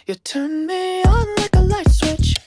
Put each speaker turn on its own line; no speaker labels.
You turn me on like a light switch.